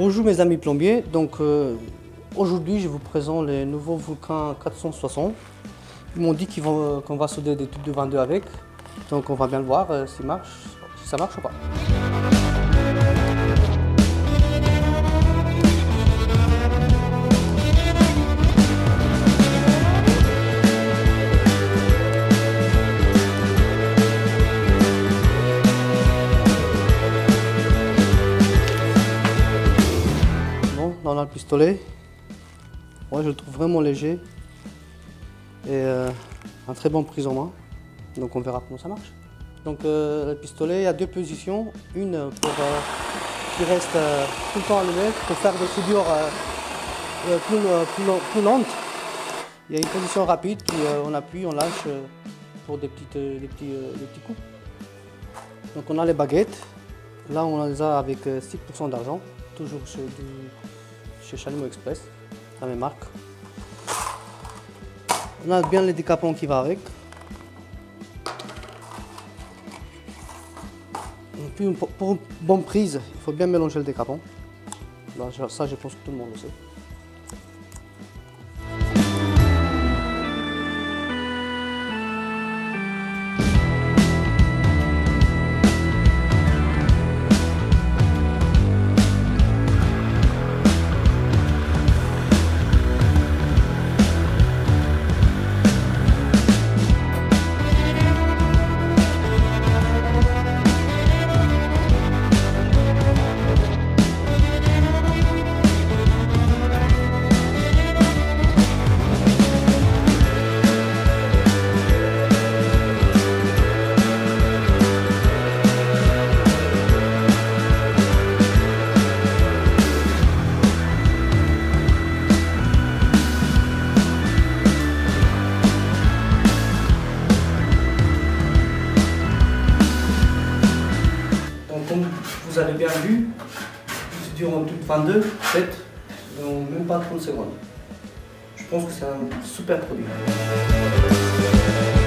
Bonjour mes amis plombiers, donc aujourd'hui je vous présente les nouveaux Vulcan 460. Ils m'ont dit qu'on va solder des tubes de 22 avec, donc on va bien le voir si ça marche ou pas. Là on a le pistolet, moi je le trouve vraiment léger et un très bon prise en main, donc on verra comment ça marche. Donc le pistolet, il y a deux positions, une pour qui reste tout le temps allumée pour faire des soudures plus lentes. Il y a une position rapide qui on appuie, on lâche pour des petits coups. Donc on a les baguettes, là on les a avec 6% d'argent, toujours chez Chalumeau Express, la même marque. On a bien les décapants qui va avec. Et puis pour une bonne prise, il faut bien mélanger le décapant. Ça, je pense que tout le monde le sait. Comme vous avez bien vu, durant toute 22, fait dans même pas 30 secondes. Je pense que c'est un super produit.